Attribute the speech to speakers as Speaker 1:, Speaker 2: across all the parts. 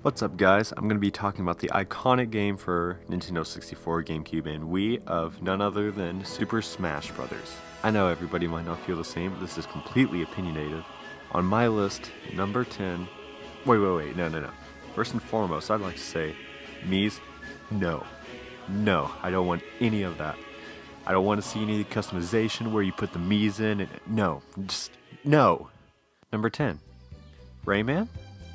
Speaker 1: What's up guys, I'm going to be talking about the iconic game for Nintendo 64, GameCube, and Wii of none other than Super Smash Bros. I know everybody might not feel the same, but this is completely opinionated. On my list, number 10... Wait, no. First and foremost, I'd like to say, Mii's, no. No, I don't want any of that. I don't want to see any customization where you put the Mii's in, and no, just no. Number 10, Rayman?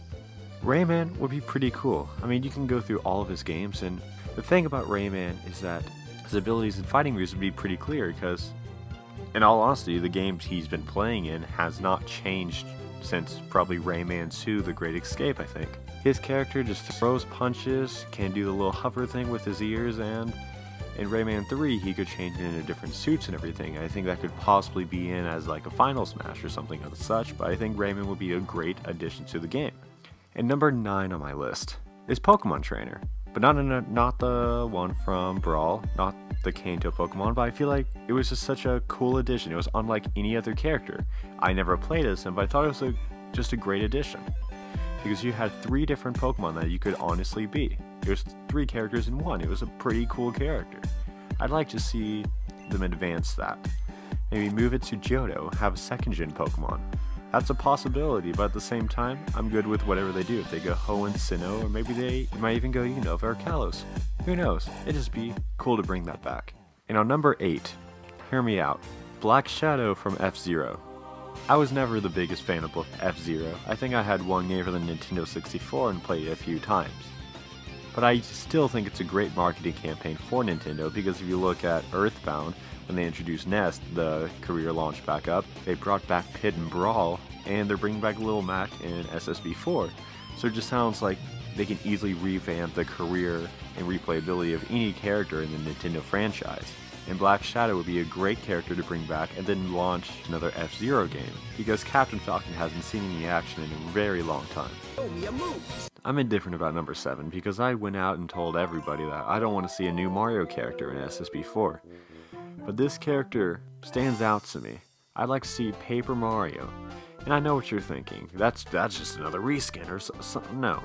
Speaker 1: Rayman would be pretty cool. I mean, you can go through all of his games, and the thing about Rayman is that his abilities and fighting moves would be pretty clear because, in all honesty, the games he's been playing in has not changed since probably Rayman 2, The Great Escape, I think. His character just throws punches, can do the little hover thing with his ears, and in Rayman 3 he could change into different suits and everything. I think that could possibly be in as like a Final Smash or something of such, but I think Rayman would be a great addition to the game. And number 9 on my list is Pokemon Trainer, but not the one from Brawl, not the Kanto Pokemon, but I feel like it was just such a cool addition. It was unlike any other character. I never played as him, but I thought it was just a great addition, because you had 3 different Pokemon that you could honestly be. It was 3 characters in one. It was a pretty cool character. I'd like to see them advance that. Maybe move it to Johto, have a 2nd gen Pokemon. That's a possibility, but at the same time, I'm good with whatever they do. If they go Ho and Sinnoh, or maybe they might even go Unova or Kalos. Who knows? It'd just be cool to bring that back. And on number 8, hear me out, Black Shadow from F-Zero. I was never the biggest fan of F-Zero. I think I had one game for the Nintendo 64 and played it a few times. But I still think it's a great marketing campaign for Nintendo, because if you look at Earthbound, when they introduced Nest, the career launched back up, they brought back Pit and Brawl, and they're bringing back Lil Mac in SSB4. So it just sounds like they can easily revamp the career and replayability of any character in the Nintendo franchise. And Black Shadow would be a great character to bring back and then launch another F-Zero game, because Captain Falcon hasn't seen any action in a very long time. I'm indifferent about number 7 because I went out and told everybody that I don't want to see a new Mario character in SSB4. But this character stands out to me. I'd like to see Paper Mario. And I know what you're thinking. That's just another reskin or something. No.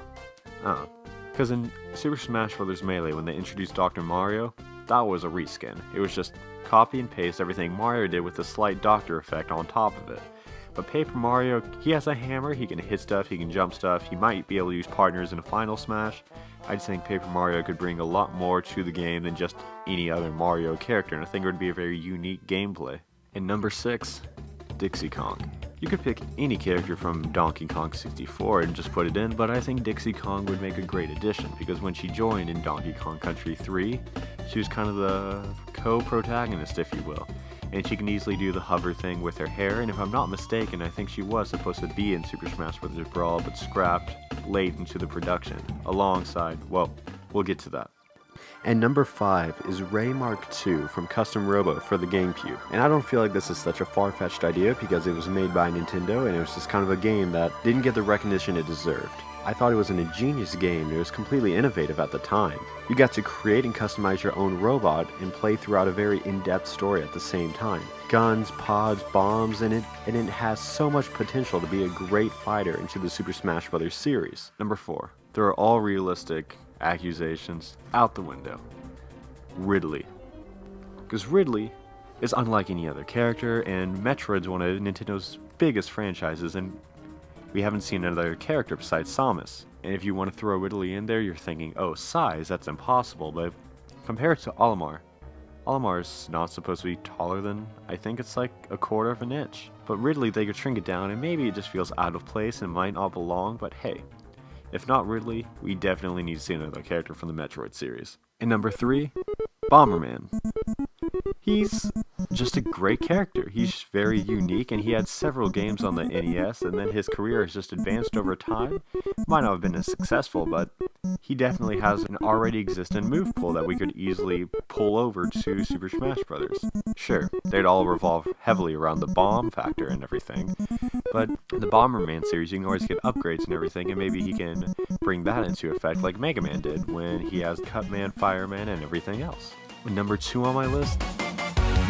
Speaker 1: Because in Super Smash Bros. Melee, when they introduced Dr. Mario, that was a reskin. It was just copy and paste everything Mario did with a slight Doctor effect on top of it. But Paper Mario, he has a hammer, he can hit stuff, he can jump stuff, he might be able to use partners in a Final Smash. I just think Paper Mario could bring a lot more to the game than just any other Mario character, and I think it would be a very unique gameplay. And number 6, Dixie Kong. You could pick any character from Donkey Kong 64 and just put it in, but I think Dixie Kong would make a great addition, because when she joined in Donkey Kong Country 3, she was kind of the co-protagonist, if you will. And she can easily do the hover thing with her hair, and if I'm not mistaken, I think she was supposed to be in Super Smash Bros. Brawl, but scrapped late into the production, alongside, well, we'll get to that. And number 5 is Ray Mark II from Custom Robo for the GameCube. And I don't feel like this is such a far-fetched idea, because it was made by Nintendo, and it was just kind of a game that didn't get the recognition it deserved. I thought it was an ingenious game. It was completely innovative at the time. You got to create and customize your own robot and play throughout a very in-depth story at the same time. Guns, pods, bombs, and it has so much potential to be a great fighter into the Super Smash Bros. Series. Number 4. There are all realistic accusations out the window. Ridley. Because Ridley is unlike any other character, and Metroid's one of Nintendo's biggest franchises, and we haven't seen another character besides Samus. And if you want to throw Ridley in there, you're thinking, oh, size, that's impossible. But compare it to Olimar. Olimar's not supposed to be taller than, I think it's like a 1/4 of an inch. But Ridley, they could shrink it down, and maybe it just feels out of place and might not belong, but hey. If not Ridley, we definitely need to see another character from the Metroid series. And number 3, Bomberman. He's just a great character. He's very unique, and he had several games on the NES, and then his career has just advanced over time. Might not have been as successful, but he definitely has an already existent move pool that we could easily pull over to Super Smash Bros. Sure, they'd all revolve heavily around the bomb factor and everything, but in the Bomberman series you can always get upgrades and everything, and maybe he can bring that into effect like Mega Man did when he has Cutman, Fireman, and everything else. And number 2 on my list,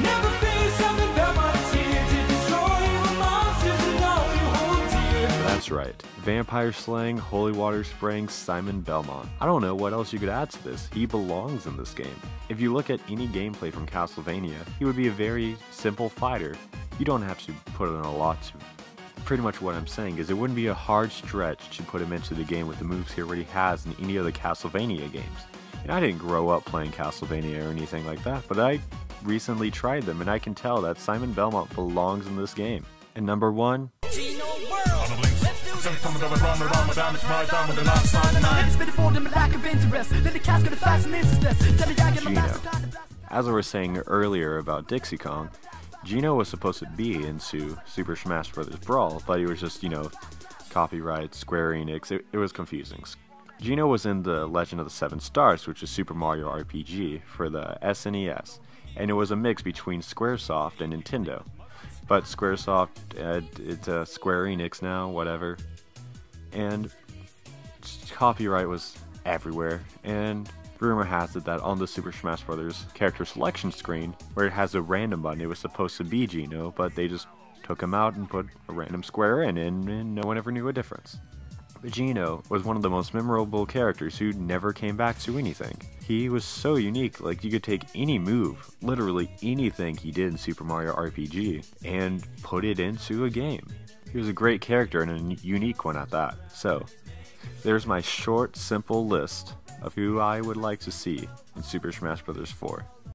Speaker 1: that's right. Vampire slaying, holy water spraying Simon Belmont. I don't know what else you could add to this. He belongs in this game. If you look at any gameplay from Castlevania, he would be a very simple fighter. You don't have to put in a lot to. Pretty much what I'm saying is it wouldn't be a hard stretch to put him into the game with the moves he already has in any of the Castlevania games. And I didn't grow up playing Castlevania or anything like that, but I recently tried them and I can tell that Simon Belmont belongs in this game. And number 1, Gino. As I was saying earlier about Dixie Kong, Gino was supposed to be into Super Smash Bros. Brawl, but he was just, copyright, Square Enix, it was confusing. Gino was in the Legend of the Seven Stars, which is Super Mario RPG for the SNES, and it was a mix between Squaresoft and Nintendo. But Squaresoft, it's Square Enix now, whatever, and copyright was everywhere, and rumor has it that on the Super Smash Bros. Character selection screen, where it has a random button, it was supposed to be Gino, but they just took him out and put a random square in, and no one ever knew a difference. But Gino was one of the most memorable characters who never came back to anything. He was so unique, like you could take any move, literally anything he did in Super Mario RPG, and put it into a game. He was a great character and a unique one at that. So, there's my short, simple list of who I would like to see in Super Smash Bros. 4.